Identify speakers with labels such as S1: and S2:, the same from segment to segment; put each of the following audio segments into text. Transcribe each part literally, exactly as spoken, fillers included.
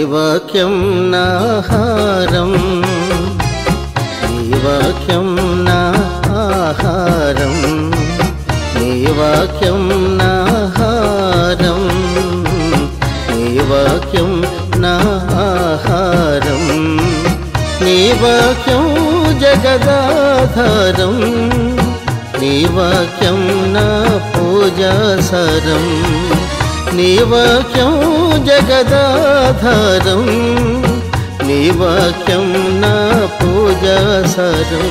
S1: వాక్యం నా ఆహారం, నీ వాక్యం నా ఆహారం, నీ వాక్యం నా ఆహారం, నీ వాక్యం నా ఆహారం, నీ వాక్యం జగదాధారం, నీ వాక్యం నా పూజాసారం, నీ వాక్యం జగదాధారం, నీ వాక్యం నా పూజాసారం.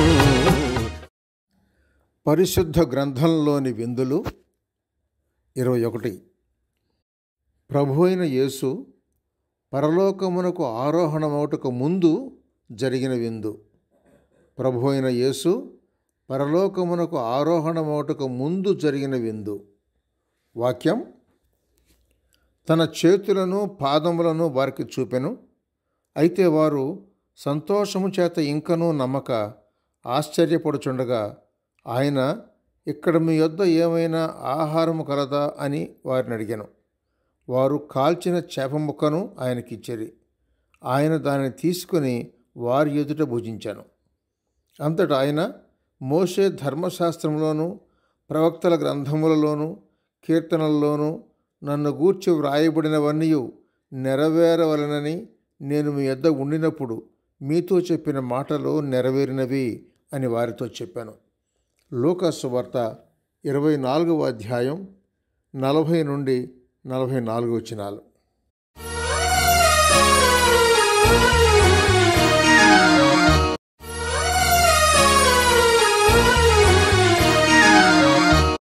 S2: పరిశుద్ధ గ్రంథంలోని విందులు ఇరవై ఒకటి. ప్రభు అయిన యేసు పరలోకమునకు ఆరోహణమవుటకు ముందు జరిగిన విందు. ప్రభు అయిన యేసు పరలోకమునకు ఆరోహణమవుటకు ముందు జరిగిన విందు. వాక్యం: తన చేతులను పాదములను వారికి చూపెను. అయితే వారు సంతోషము చేత ఇంకనూ నమ్మక ఆశ్చర్యపడుచుండగా ఆయన, ఇక్కడ మీ యొద్ద ఏమైనా ఆహారము కలదా అని వారిని అడిగాను. వారు కాల్చిన చేప ముక్కను ఆయనకిచ్చిరి. ఆయన దానిని తీసుకుని వారి ఎదుట భుజించాను. అంతటా ఆయన, మోషే ధర్మశాస్త్రంలోనూ ప్రవక్తల గ్రంథములలోనూ కీర్తనల్లోనూ నన్ను గూర్చి వ్రాయబడినవన్నీ నెరవేరవలనని నేను మీ యొద్ద ఉండినప్పుడు మీతో చెప్పిన మాటలు నెరవేరినవి అని వారితో చెప్పాను. లూకా సువార్త ఇరవై నాలుగవ అధ్యాయం నలభై నుండి నలభై నాలుగు వచనాలు.